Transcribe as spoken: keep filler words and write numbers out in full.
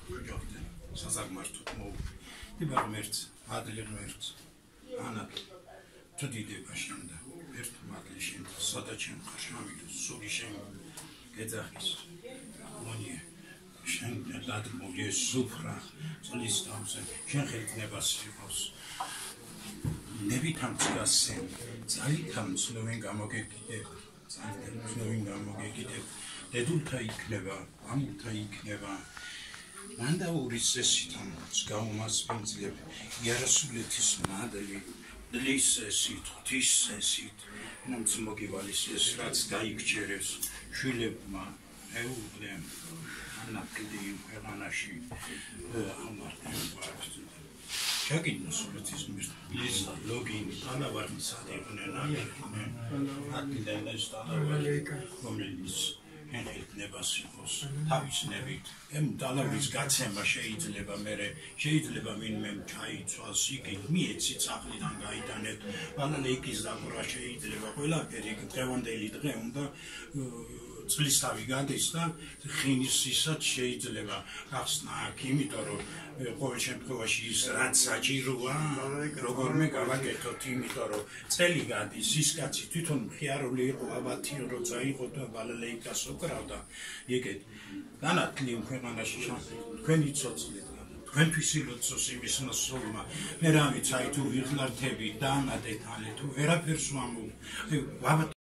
ხოჯახტე საზარმართოთ მო დიბარ მერც ადლი მერც ანაკ თუ დიდება შენდა ერთ მადლი შენ სადაჩენ ხაშამიდო სული შენ გეძახის მონიე შენ დადმოდი სუფრა წლის თავზე შენ ხელნებას იყოს ნებითამ წასენ ძალითამ ცნობენ გამოგეკიდებ ძალიან ცნობენ გამოგეკიდებ დედულთა იქნება ამულთა იქნება მანდა ურის წესითან გამომასპინძლებ იარასულეთის მადლი დლის წესით ღვთის წესით ნამც მოგივალის ეს რაც გაიგჯერეს შვილებმა ეუბნემ ანაკლი ქვეყანაში ამარტენ ვართ ჩაგინოს ღვთის მის ის ლოგინი თანავარდისად იყვნენ აკიდენეს თანავარდიკა რომელიც ხელნებას იყოს თავისნებით ემ დალავის გაცემა შეიძლება მერე შეიძლება ვინმე ჩაიცვალს იგი მიეცი წახლიდან გაიტანეთ ბალალეიკის დაგვრა შეიძლება ყველაფერი დღევანდელი დღე უნდა წლის თავი გადის და ხინისისად შეიძლება გახსნა აქ იმიტომ რომ ყოველ შემთხვევაში ის რაც საჭიროა როგორმე გავაკეთოთ იმიტომ რომ წელი გადის ის კაცი თვითონ მხიარული იყო აბათი როცა იყო და ბალალეიკას უკრავდა იგეთ განათლი ქვეყანაში თქვენი ცოცხლი თქვენთვის ილოცოს იმის მოსულმა მე რა ვიცი აი თუ ვიღლართები და ამადეთ ალე თუ ვერაფერს ვამბობ